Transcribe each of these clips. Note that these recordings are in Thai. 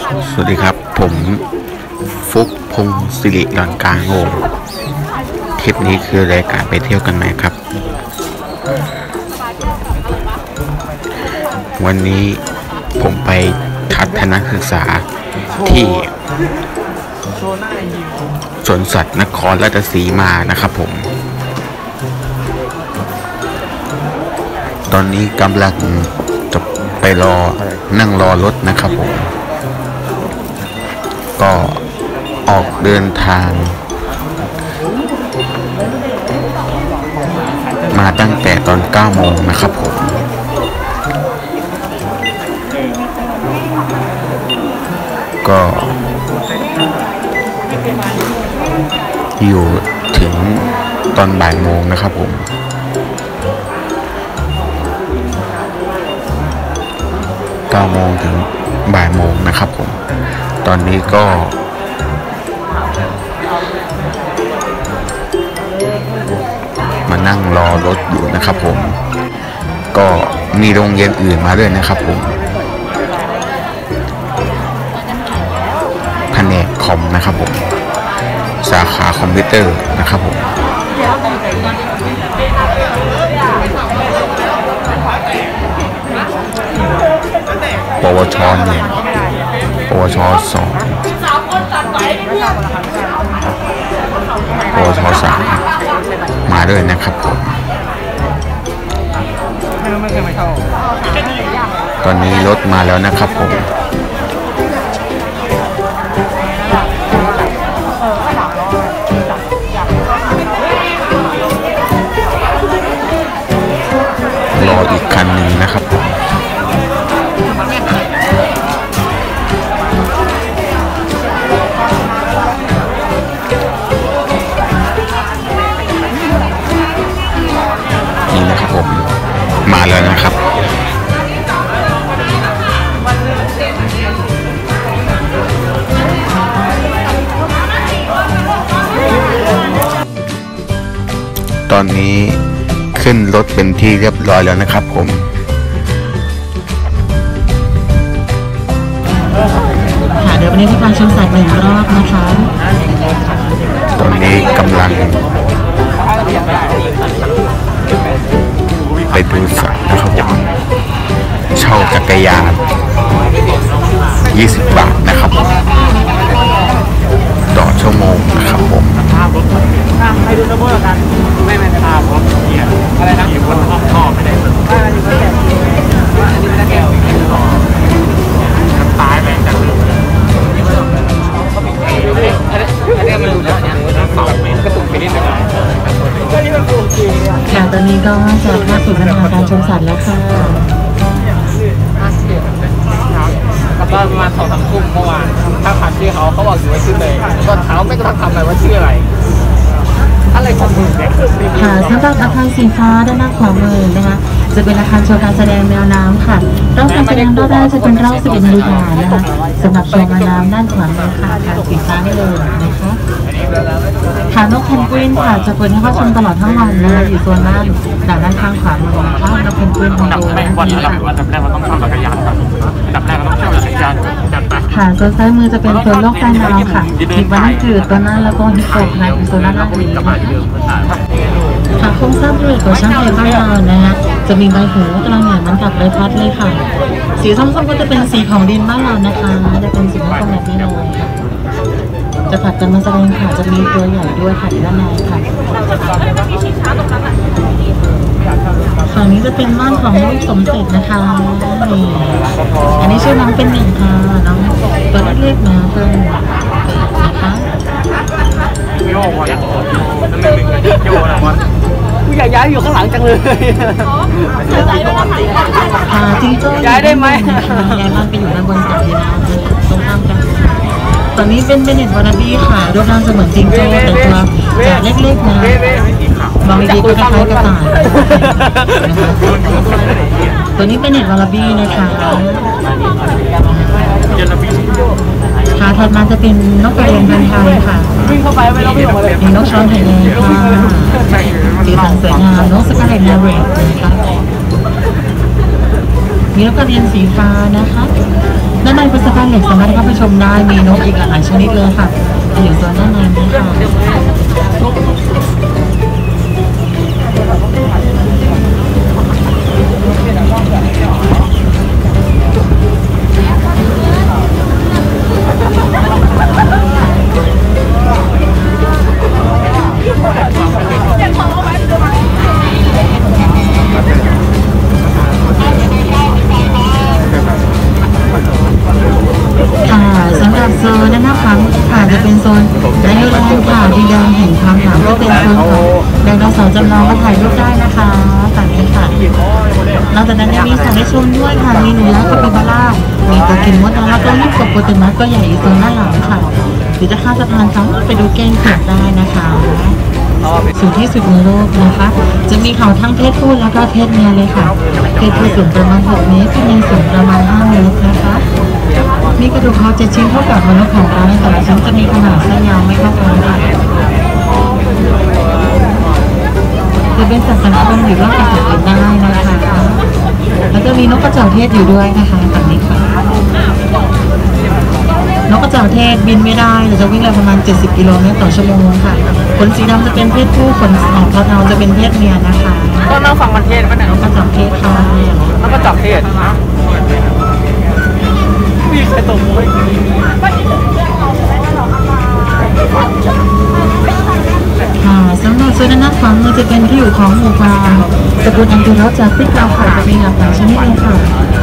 สวัสดีครับผมฟุกพงศ์สิริดอนกลางโงคลิปนี้คือรายการไปเที่ยวกันไหมครับวันนี้ผมไปทัศนศึกษาที่สวนสัตว์นครราชสีมานะครับผมตอนนี้กำลังจะไปนั่งรอรถนะครับผมก็ออกเดินทางมาตั้งแต่ตอน 9 โมงนะครับผมก็อยู่ถึงตอนบ่ายโมงนะครับผม9 โมงถึงบ่ายโมงนะครับผมตอนนี้ก็มานั่งรอรถอยู่นะครับผมก็มีโรงเรียนอื่นมาด้วยนะครับผมแผนกคอมนะครับผมสาขาคอมพิวเตอร์นะครับผมปวช1ปวช2ปวช3มาด้วยนะครับผมตอนนี้รถมาแล้วนะครับผมรออีกคันหนึ่งนะครับผมนี่นะครับผมมาแล้วนะครับตอนนี้ขึ้นรถเป็นที่เรียบร้อยแล้วนะครับผมค่ะเดี๋ยววันนี้ที่การชมสัตว์1 รอบนะคะตอนนี้กำลังไปดูสัตว์นะครับผมเช่าจักรยาน20 บาทนะครับต่อชั่วโมงนะครับผมให้ดูสมมติกันไม่ภาพรถเนี่ยอะไรนะอยู่บนท่อไม่ได้อันนี้ไม่ได้แก้วตายไปจากเรื่องอันนี้มันดูแล้วเนี่ยกระตุกไปนิดนึงค่ะตอนนี้ก็จะเข้าสู่บรรยากาศการชมสัตว์แล้วค่ะแล้วก็ประมาณ2-3 ทุ่มเมื่อวานถ้าผ่านชื่อเขาบอกอยู่ว่าชื่อเลยตอนเช้าไม่ต้องทำอะไรว่าชื่ออะไรของมึงเนี่ยค่ะสำหรับอาคารสีฟ้าด้านหน้าขวามือนะคะจะเป็นอาคารโชว์การแสดงแมวน้ำค่ะรอบการแสดงรอบแรกจะเป็นรอบ11 นาฬิกานะคะสำหรับโชว์แมวน้ำด้านขวามือค่ะอาคารสีฟ้าได้เลยนะคะค่ะนกเพนกวินค่ะจะเปิดให้เข้าชมตลอดทั้งวันนะคะอยู่โซนด้านข้างขวามือนะคะนกเพนกวินของโดนนี้ค่ะอันดับแรกเราต้องเช่าจักรยานก่อนอันดับแรกเราต้องเช่าจักรยานค่ะโซนซ้ายมือจะเป็นโซนโลกใต้น้ำค่ะมีวันนั้นจืดตัวนั้นแล้วก็ฮิปโปค่ะอยู่โซนด้านล่างนี้นะคะค่ะโครงสร้างผลิตของช่างไทยบ้านเรานะคะจะมีใบหูกลางเหมือนมันกับใบพัดเลยค่ะสีส้มๆก็จะเป็นสีของดินบ้านเรานะคะจะเป็นสีส้มแบบนี้เลยจะผัดกันมาแสดงค่ะจะมีตัวใหญ่ด้วยค่ะด้านในค่ะฝั่งนี้จะเป็นบ้านของลูกสมเสร็จนะคะนี่อันนี้ชื่อน้องเป็นหนึ่งค่ะน้องตัวเล็กๆนะเพิ่มนะคะโย่วะโย่อะไรวะกูอยากย้ายอยู่ข้างหลังจังเลยจริงๆย้ายได้ไหมย้ายบ้านไปอยู่ด้านบนสุดดีนะตรงข้ามกันตอนนี้เป็นเบเน็ตวานาบี้ค่ะรูปร่างจะเหมือนจิงโจ้แต่ตัวจะเล็กๆนะบางทีก็คล้ายๆกระต่ายตัวนี้เป็นเน็ตวานาบี้นะคะค่ะถัดมาจะเป็นนกกระเรียนพันธุ์ไทยค่ะมีนกช้อนไทยแดงค่ะสีสันสวยงามนกสกาเลตนาเรตนะคะมีนกกระเรียนสีฟ้านะคะ ด้ด้านในเป็นสะพานเหล็กสามารถเข้าไปชมได้มีนกอีกหลายชนิดเลยค่ะอยู่โซนด้านในนี้ค่ะสำหรับโซนด้านหน้าปั๊มค่ะจะเป็นโซนไดโนแลนด์ค่ะดินแดนแห่งความหนาวก็เป็นโซนของไดโนเสาร์จำลองมาถ่ายรูปได้นะคะฝั่งนี้ค่ะนอกจากนั้นยังมีสัตว์ให้ชมด้วยค่ะมีหนูยักษ์คาปิบาร่ามีตัวกินมดแล้วก็ลูกกบโปเตมัสก็ใหญ่อยู่โซนด้านหลังค่ะหรือจะข้ามสะพานทั้งไปดูแก้งเผือกได้นะคะสูงที่สุดในโลกนะคะจะมีเขาทั้งเพศผู้แล้วก็เพศเมียเลยค่ะเพศผู้สูงประมาณ6 เมตรเพศเมียสูงประมาณ5 เมตรนะคะมีกระดูกคอ7 ชิ้นเท่ากับมนุษย์ของเราแต่ละชิ้นจะมีขนาดเส้นยาวไม่เท่ากันค่ะจะเป็นสัตว์สังคมหรือว่าสัตว์อื่นได้นะคะแล้วก็มีนกกระจอกเทศอยู่ด้วยนะคะแบบนี้ค่ะนกกระจอกเทศบินไม่ได้แต่จะวิ่งเร็วประมาณ70 กิโลเมตรต่อชั่วโมงค่ะขนสีดำจะเป็นเพศผู้ขนออกเทาๆจะเป็นเพศเมียนะคะก็นั่งฟังมันเทศป่ะเนี่ยนกกระจอกเทศค่ะนกกระจอกเทศมีใครตกมุ้ยสำหรับโซนด้านหน้าฝั่งจะเป็นที่อยู่ของหมู่ปลาตระกูลแองเกิลจากที่เราค่ะจะมีหลากหลายชนิดเลยค่ะ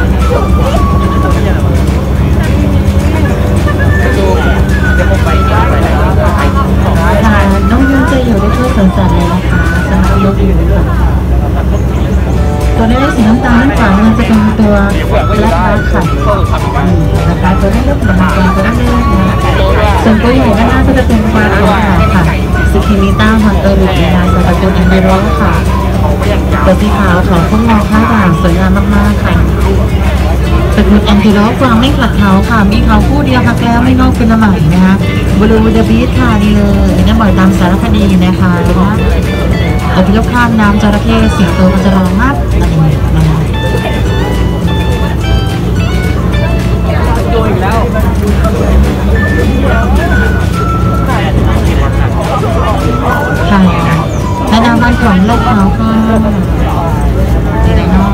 น้องยุ้งจะอยู่ในทั่วสวนสัตว์เลยนะคะสำหรับนกยูงค่ะตัวนี้สีน้ำตาลด้านขวามันจะเป็นตัวแรดบัคค่ะนะคะตัวนี้เล็กเหมือนกันตัวนี้เล็กนะส่วนตัวใหญ่ด้านหน้าก็จะเป็นปลาขาวค่ะสกิมิต้าฮอนเตอร์หรือลายสกัดตัวแอนเดโรค่ะตัวสีขาวของพวกงอข้างด่างสวยงามมากๆค่ะตระกูลแอนติโลกวางไม่กลัดเขาค่ะมีเขาคู่เดียวค่ะแก้วไม่งอกเป็นละไหมนะคะบลูเดบีทค่ะนี่เลยนี่บ่อยตามสารคดีนะคะอพยพข้ามน้ำจระเข้สิงโตมันจะร้องมากอะไรอย่างเงี้ยนะคะโดนอีกแล้วค่ะและน้ำมันของโลกเขาค่ะนี่เลยเนาะ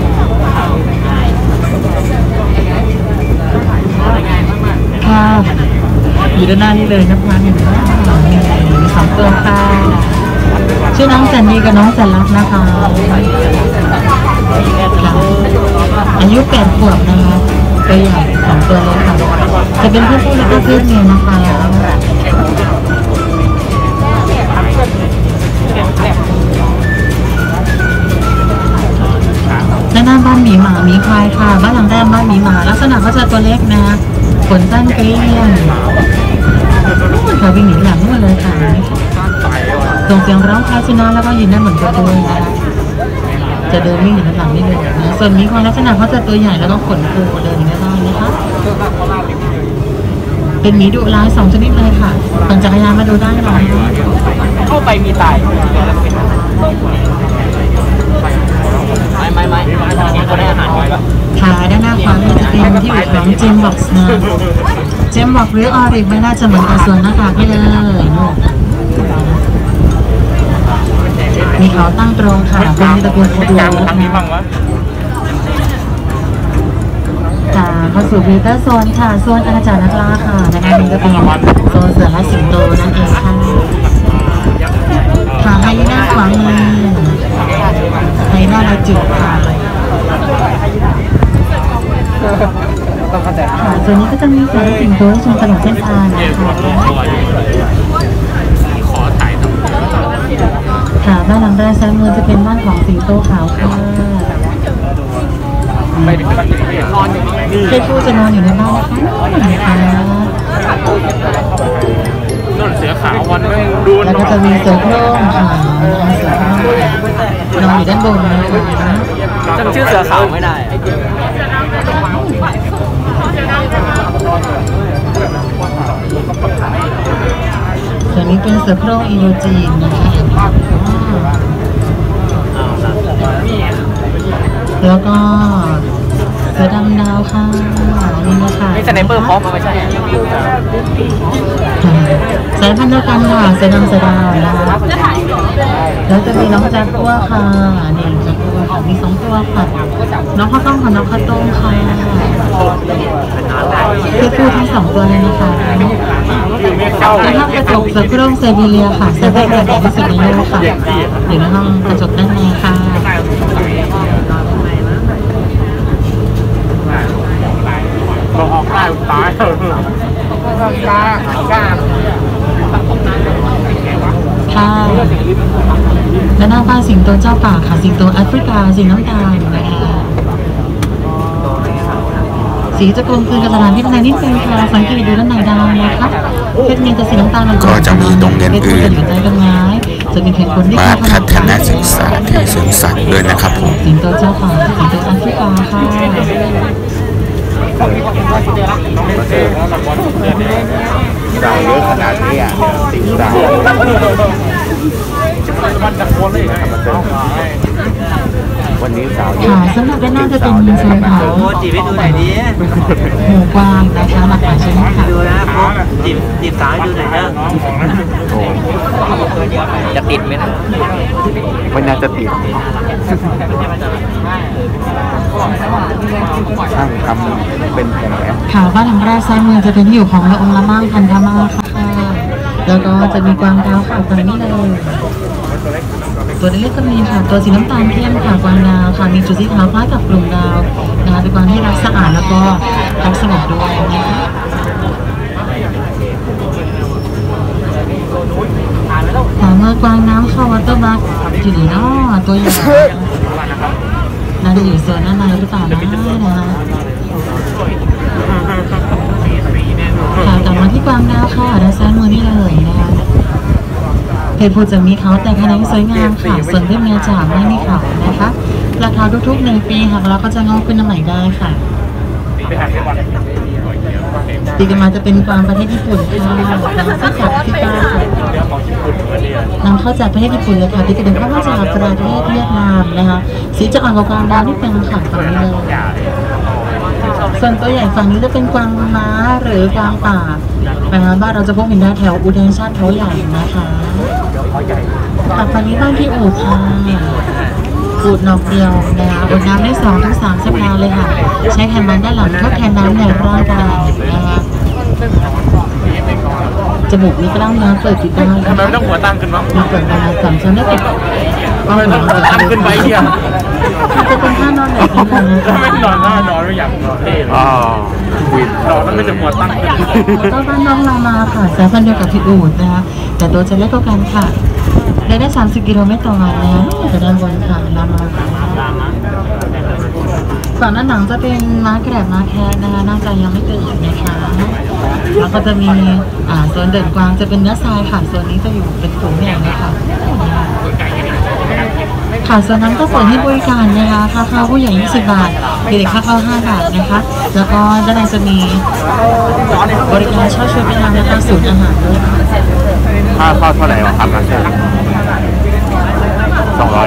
ค่ะอยู่ด้านหน้านี่เลยนะคะเห็นไหมมี2 ตัวค่ะชื่อน้องแสนดีกับน้องแสนรักนะคะอายุ8 ขวบนะคะตัวใหญ่2 ตัวเลยค่ะจะเป็นเพศผู้และก็เพศเมียนะคะด้านหน้าบ้านหมีหมาหมีควายค่ะบ้านหลังแรกบ้านหมีหมาลักษณะก็จะตัวเล็กนะขนสั้นเกลี้ยงค่ะวิ่งหนีหลังมาเลยค่ะส่งเสียงร้องคล้ายสุนัขแล้วก็ยืนได้เหมือนตัวด้วยนะคะจะเดินวิ่งอยู่ด้านหลังนี่เลยนะส่วนมีความลักษณะเขาจะตัวใหญ่แล้วก็ขนฟูเดินได้นะคะเป็นหมีดุร้าย2 ชนิดเลยค่ะปั่นจักรยานมาดูได้เลยเข้าไปมีตายไม่เขาได้อาหารไว้ปะค่ะด้านหน้าขวาจะเป็นที่อยู่ของเจมบ็อกซ์นะเจมบ็อกซ์หรือออริกไม่น่าจะเหมือนกับส่วนหน้าตาที่เลยมีเขาตั้งตรงค่ะเป็นตระกูลโคดูค่ะเข้าสู่วิเตอร์โซนค่ะโซนอาณาจักรนักล่าค่ะนะคะนี่ก็เป็นโซนเสือและสิงโตนั่นเองค่ะค่ะไฮยีน่าขวามือไฮยีน่าลายจุดค่ะค่ะส่วนนี้ก็จะมีเสือและสิงโตชมตลอดเส้นทางนะคะค่ะด้านหลังด้านซ้ายมือจะเป็นบ้านของสิงโตขาวค่ะเพศผู้จะนอนอยู่ในบ้านนะคะนุ่นเสือขาววันนึงดูแล้วก็จะมีเสือโคร่งค่ะเสือโคร่งนอนอยู่ด้านบนนะคะจำชื่อเสือขาวไม่ได้ส่วนนี้เป็นเสือโคร่งอินโดจีนนะคะแล้วก็เสือดำดาวค่ะนี่เลยค่ะนี่สไนเปอร์พร้อมมาไม่ใช่สายพันธุ์เดียวกันค่ะเสือดำเสือดาวนะคะแล้วจะมีน้องแจ็คตัวค่ะนี่แจ็คตัวค่ะมี2ตัวค่ะน้องข้าวต้มกับน้องข้าวต้มค่ะคือพูดทั้ง2ตัวเลยนะคะในห้องกระจกเสือโคร่งไซบีเรียค่ะเสือแรกใหญ่ที่สุดในโลกค่ะอยู่ในห้องกระจกด้านในค่ะเราออกได้ตายกล้าค่ะและหน้าบ้านสิงโตเจ้าป่าค่ะสิงโตแอฟริกาสีน้ำตาลนะคะสีจะกลมกลืนกับสถานที่ภายในนิดนึงค่ะสังเกตดูด้านในดาวนะคะเพชรมีแต่สีน้ำตาลมันก็จะมีโรงเรียนอื่นอยู่ใต้ต้นไม้จะมีเห็นคนที่มาทัศนศึกษาที่สวนสัตว์ด้วยนะครับผมสิงโตเจ้าป่าสิงโตแอฟริกาค่ะดาวเยอะขนาดนี้อ่ะติดดาวมันจะโคนเลยวันนี้สาวเยค่ะอะสำหรับด้านหน้าจะเป็นโซนของจีบให้ดูหน่อยดิหมูกวางนะคะหลากหลายชนิดค่ะดูนะจีบสาวให้ดูหน่อยนะโอ้จะติดไหมนะไม่น่าจะติดช่างทำเป็นแผลค่ะบ้านหลังแรกซ้ายมือจะเป็นที่อยู่ของละองค์ละมั่งพันธมาค่ะแล้วก็จะมีกวางดาวค่ะตรงนี้เลยตัวเล็กๆก็มีค่ะตัวสีน้ำตาลเข้มค่ะกวางดาวค่ะมีจุดสีขาวคล้ายกับกลุ่มดาวนะคะเป็นกวางที่รักสะอาดแล้วก็รักสงบด้วยนะคะเมื่อกวางน้ำเข้าวัตเตอร์บัคอยู่ดีเนาะตัวใหญ่น่าจะอยู่โซนด้านในหรือเปล่านะนะคะค่ะกลับมาที่กวางดาวค่ะด้านซ้ายมือนี่เลยนะคะเพศผู้จะมีเขาแต่ขนาดสวยงามค่ะส่วนเพศเมียจะไม่มีเขานะคะราคาทุกๆ1 ปีค่ะแล้วก็จะงอกขึ้นมาใหม่ได้ค่ะตีกันมาจะเป็นกวางประเทศญี่ปุ่นค่ะนำเข้าจากที่ป้าค่ะนำเข้าจากประเทศญี่ปุ่นเลยค่ะที่กระเด็นเข้ามาจากประเทศเวียดนามนะคะสีจะอ่อนกว่ากวางดาวที่เป็นค่ะฝั่งนี้เลยส่วนตัวใหญ่ฝั่งนี้จะเป็นกวางม้าหรือกวางป่านะคะบ้านเราจะพบเห็นได้แถวอุทยานชาติเขาใหญ่นะคะฝั่งนี้บ้านที่อู่ค่ะอูดนอกเดียวนะคะอูดน้ำได้2 ถึง 3 สัปดาห์เลยค่ะใช้แทนน้ำด้านหลังทดแทนน้ำในร่างกายนะคะจมูกมีกล้ามเนื้อเปิดปิดได้ทำไมไม่ต้องหัวตั้งขึ้นวะมีเปิดประมาณ3 ชั้นได้ติดทำไมต้องหัวตั้งขึ้นไปเหี้ยจะเป็นท่านอนแบบนี้เลยนะคะไม่นอนหน้านอนไม่อยากนอนเท่อ๋อวินนอนต้องไม่จะหัวตั้งขึ้นก็บ้านน้องเรามาค่ะสายพันธุ์เดียวกับที่อูดนะคะแต่ตัวจะเล็กกว่ากันค่ะได้30 กิโลเมตรต่อวันแล้วจะด้านบนค่ะลามาฝั่งด้านหลังจะเป็นม้าแกรบม้าแคทนะคะน่าจะยังไม่ตื่นนะคะแล้วก็จะมีโซนเดินกวางจะเป็นเนื้อทรายค่ะโซนนี้จะอยู่เป็นฝูงใหญ่เลยค่ะค่ะส่วนนั้นก็เปิดให้บริการนะคะค่าเข้าผู้ใหญ่20 บาทเด็กค่าเข้า5 บาทนะคะแล้วก็ด้านในจะมีบริการเช่าชุดไปทานนะคะศูนย์อาหารด้วยค่ะค่าเข้าเท่าไหร่วะครับมาสเตอร์200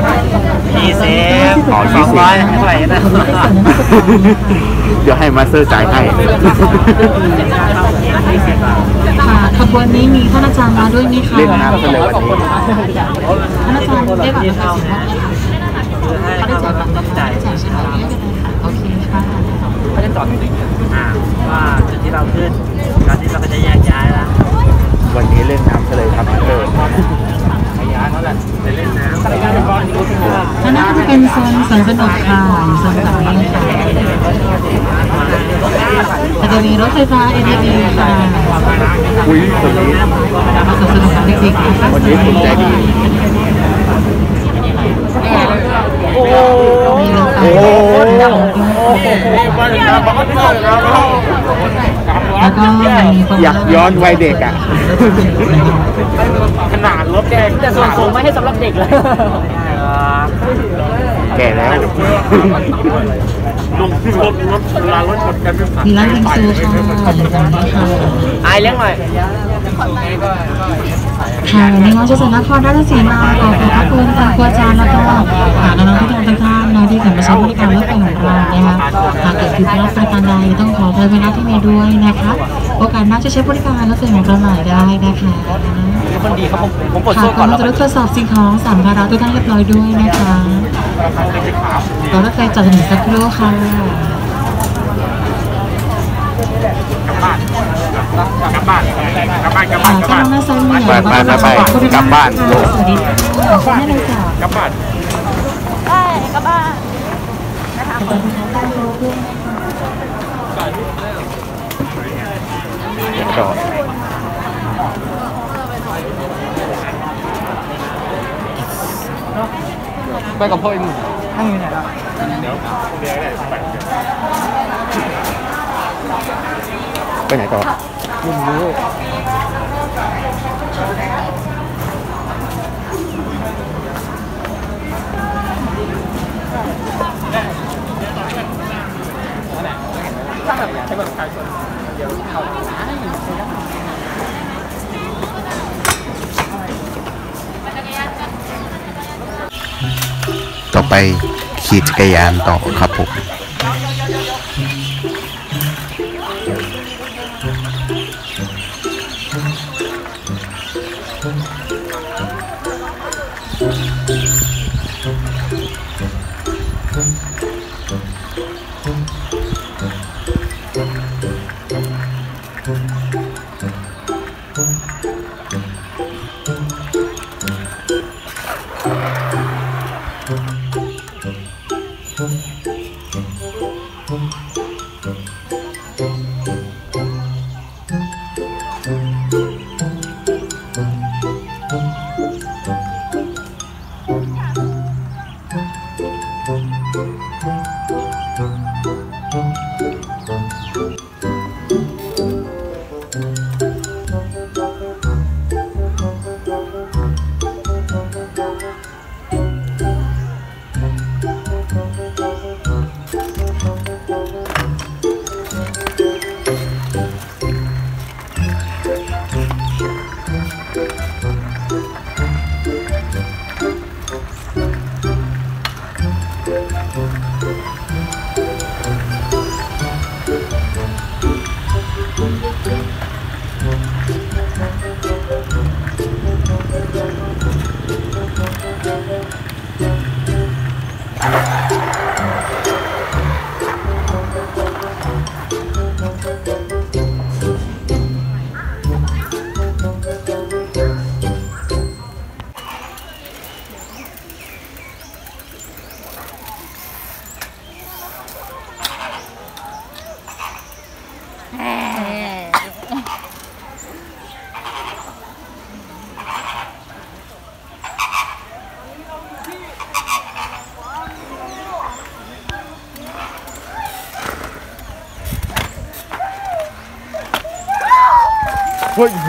20 อ๋อ 200เท่าไหร่นะเดี๋ยวให้มาสเตอร์จ่ายให้ค่ะขบวนนี้มีท่านอาจารย์มาด้วยไหมคะเล่นน้ำกันเลยวันนี้ท่านอาจารย์ได้บัตรประชาชนเขาได้จ่ายบัตรจ่ายใช่ไหมโอเคค่ะเขาจะจอดตรงไหนว่าจุดที่เราขึ้นการที่เราก็จะแยกย้ายแล้ววันนี้เล่นน้ำกันเลยครับมาสเตอร์ย้ายนั่นแหละจะเล่นน้ำท่านน่าจะเป็นโซนสวนสนุกค่ะอยู่โซนแบบนี้ค่ะจะมีรถไฟฟ้า ATV ค่ะอุ้ยตรงนี้มาสวนสนุกกับเด็กๆนะคะวันนี้ผมใจดีโอ้โหมีรถไฟมาถึงน้ำบอกว่าเจอแล้วแล้วก็มีคนอยากย้อนวัยเด็กอ่ะขนาดรถแกแต่ส่วนสูงไม่ให้สำหรับเด็กเลยแก่แล้วลงที่รถเวลารถชนกันไม่ผ่านมีร้านบิงซูค่ะค่ะอายเลี้ยงหน่อยค่ะในงานจังหวัดนครราชสีมาขอบพระคุณค่ะครูอาจารย์แล้วก็น้องๆทุกท่านนะที่มาใช้บริการรถไฟของเรานะคะหากเกิดผิดพลาดประการใดต้องขออภัยไว้ณที่นี้ด้วยนะคะโอกาสหน้าจะใช้บริการรถไฟของเราใหม่ได้นะคะเป็นคนดีครับผมปลดค่ะโซ่ก่อนเราแล้วจะตรวจสอบสิ่งของสัมภาระทุกท่านเรียบร้อยด้วยนะคะรถไฟจอดถึงสักครู่ค่ะกลับบ้านข้างหน้าซ้ายมือไปกลับบ้านโลกสวัสดีค่ะให้เลยค่ะกลับบ้านจอดไปกับพ่อไอ้หนุ่มนั่งอยู่ไหนล่ะไปไหนต่อไม่รู้ถ้าแบบอยากให้แบบประชาชนเดี๋ยวเข้าต่อไปขี่จักรยานต่อครับผมเฮ้ย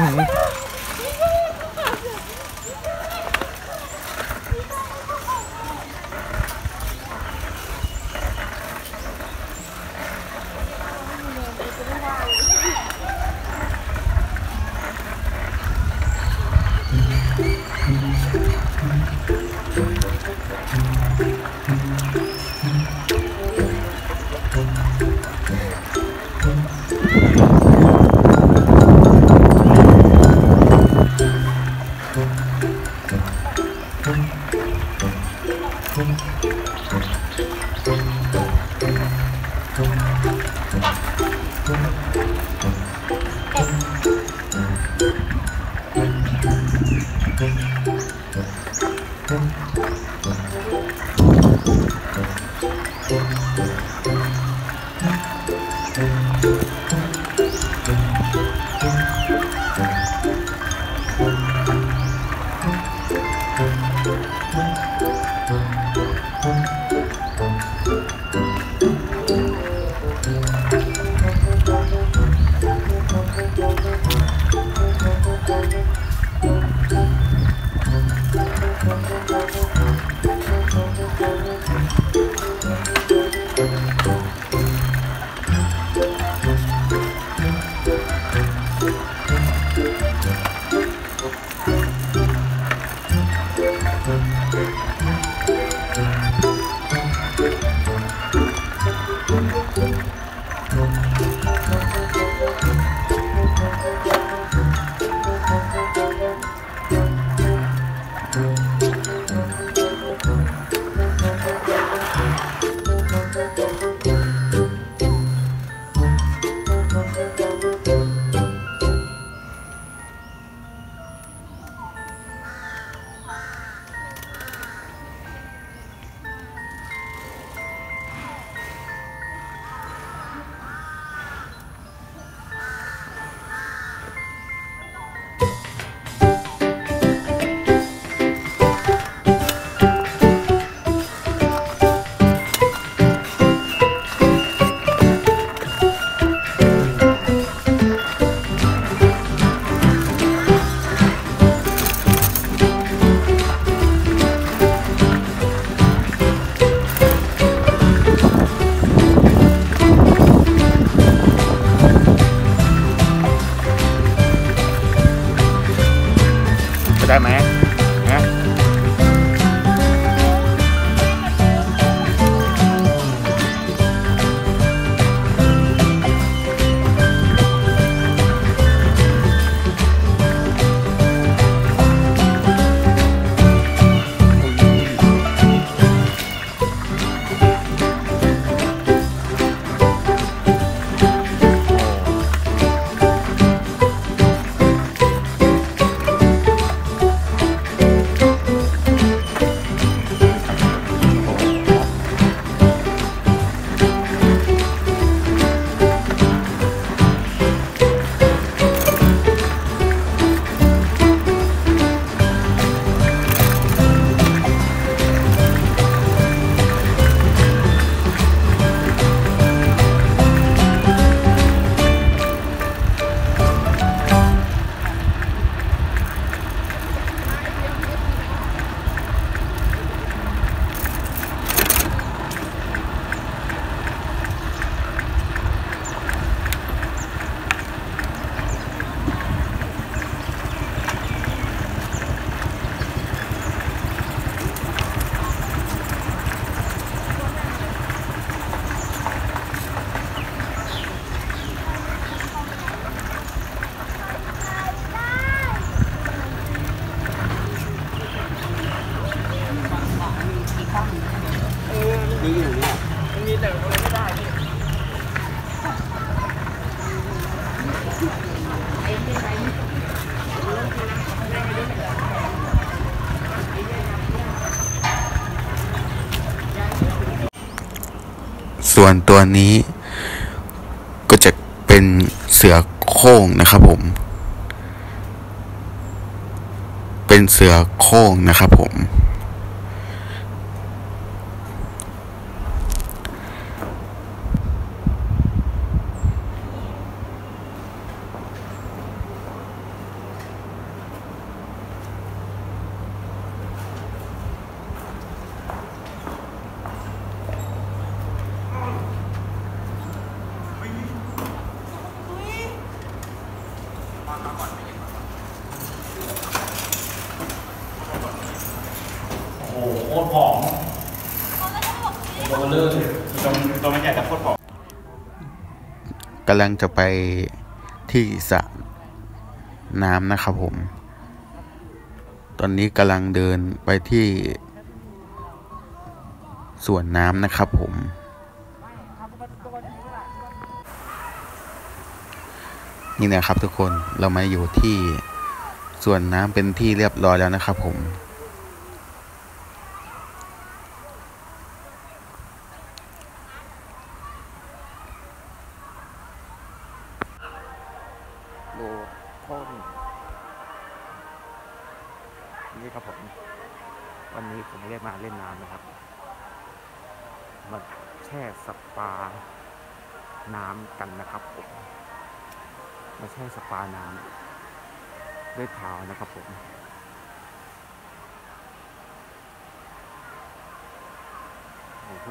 ส่วนตัวนี้ก็จะเป็นเสือโคร่งนะครับผมเป็นเสือโคร่งนะครับผมกำลังจะไปที่สระน้ำนะครับผมตอนนี้กำลังเดินไปที่สวนน้ำนะครับผมนี่นะครับทุกคนเรามาอยู่ที่สวนน้ำเป็นที่เรียบร้อยแล้วนะครับผมนี่ครับผมวันนี้ผมไม่ได้มาเล่นน้ำนะครับมาแช่สปาน้ำกันนะครับผมมาแช่สปาน้ำด้วยเท้านะครับผมโอ้โห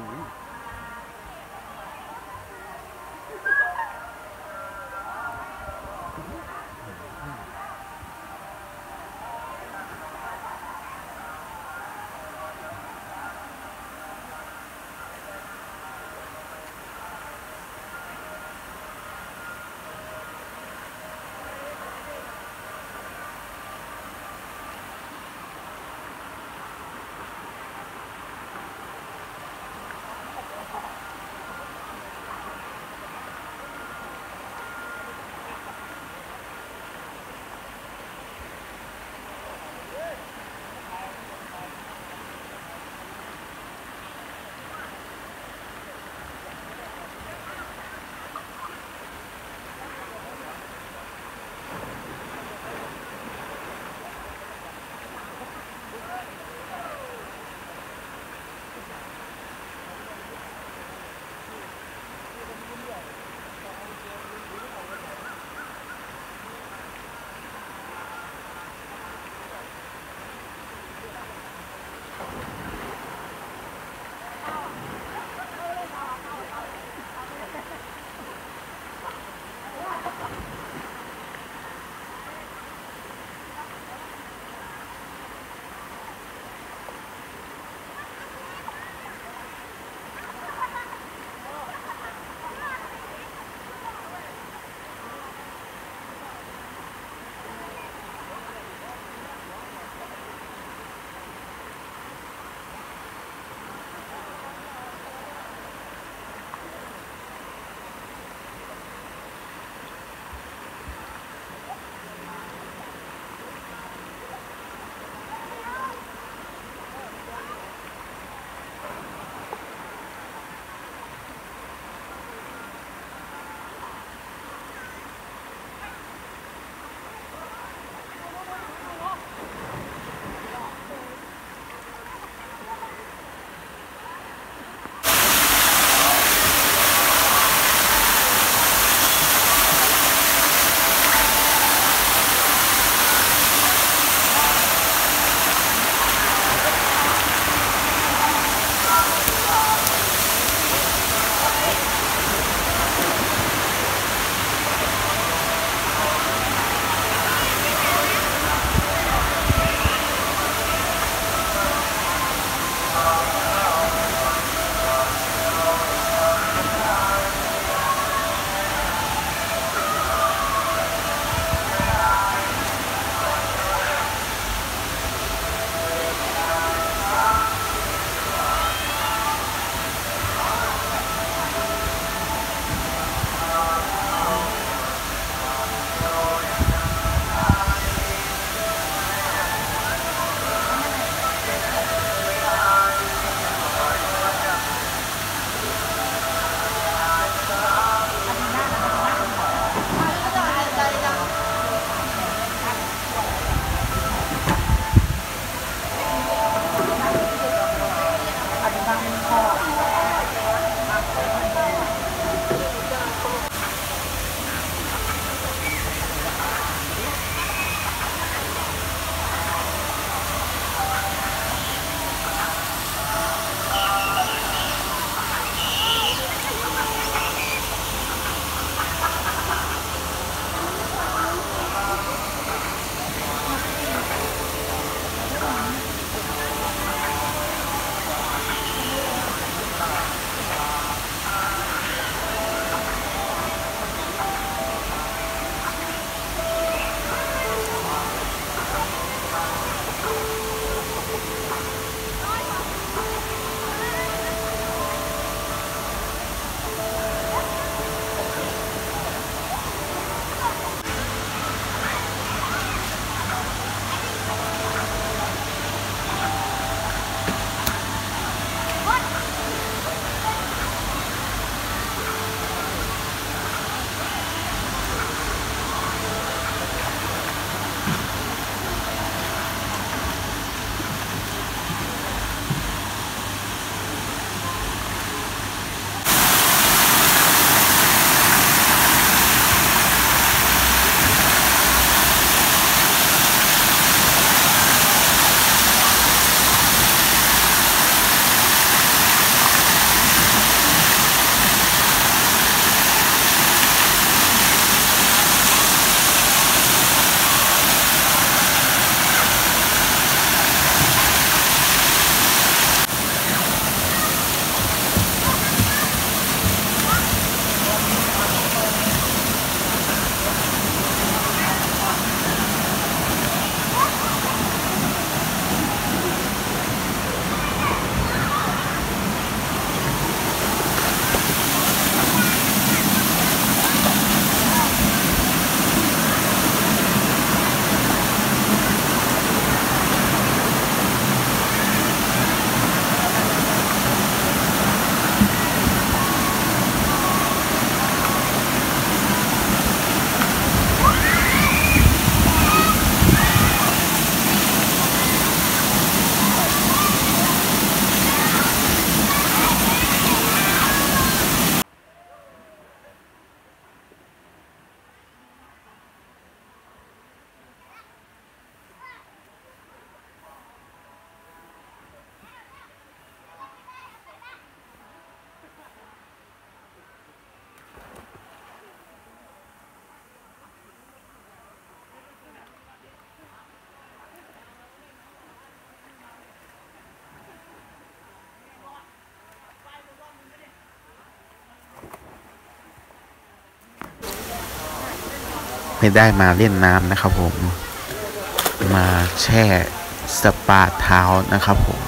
ไม่ได้มาเล่นน้ำนะครับผมมาแช่สปาเท้านะครับผม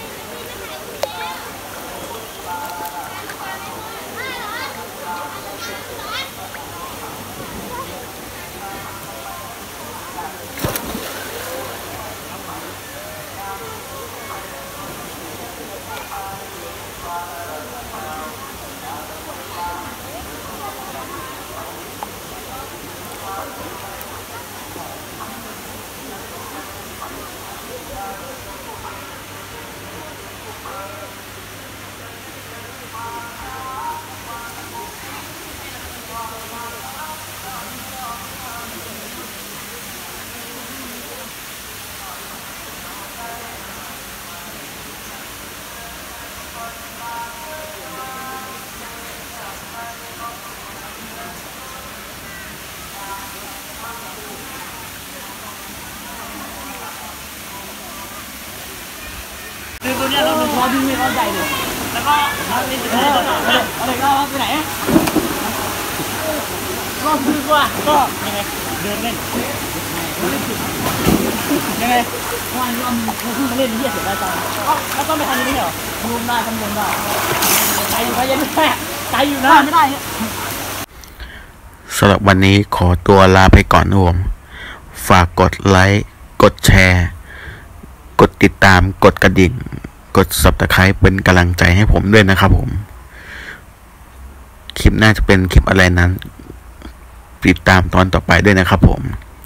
คือตัวเนี้ยเราเป็นพอดึงไม่เข้าใจเลยแล้วก็อะไรก็ไปไหนก็คือว่าก็ยังไงเดินเล่นยังไงวันนี้เราเพิ่งมาเล่นที่เสียดายจังแล้วต้องไปทำนี่เหรอรวมได้ทำรวมได้ใจอยู่ก็ยังไม่ได้ใจอยู่นะไม่ได้สำหรับวันนี้ขอตัวลาไปก่อนนะผมฝากกดไลค์กดแชร์กดติดตามกดกระดิ่งกด Subscribe เป็นกำลังใจให้ผมด้วยนะครับผมคลิปน่าจะเป็นคลิปอะไรนั้นติดตามตอนต่อไปด้วยนะครับผม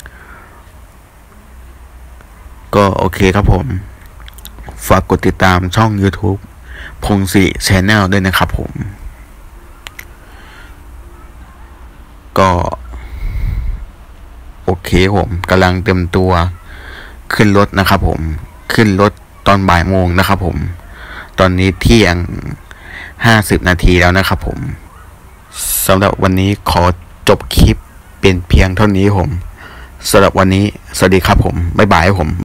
ก็โอเคครับผมฝากกดติดตามช่อง YouTube พงศิริ Channel ด้วยนะครับผมก็โอเคผมกำลังเต็มตัวขึ้นรถนะครับผมขึ้นรถตอนบ่ายโมงนะครับผมตอนนี้เที่ยง50 นาทีแล้วนะครับผมสำหรับวันนี้ขอจบคลิปเป็นเพียงเท่านี้ผมสำหรับวันนี้สวัสดีครับผมบ๊ายบายผม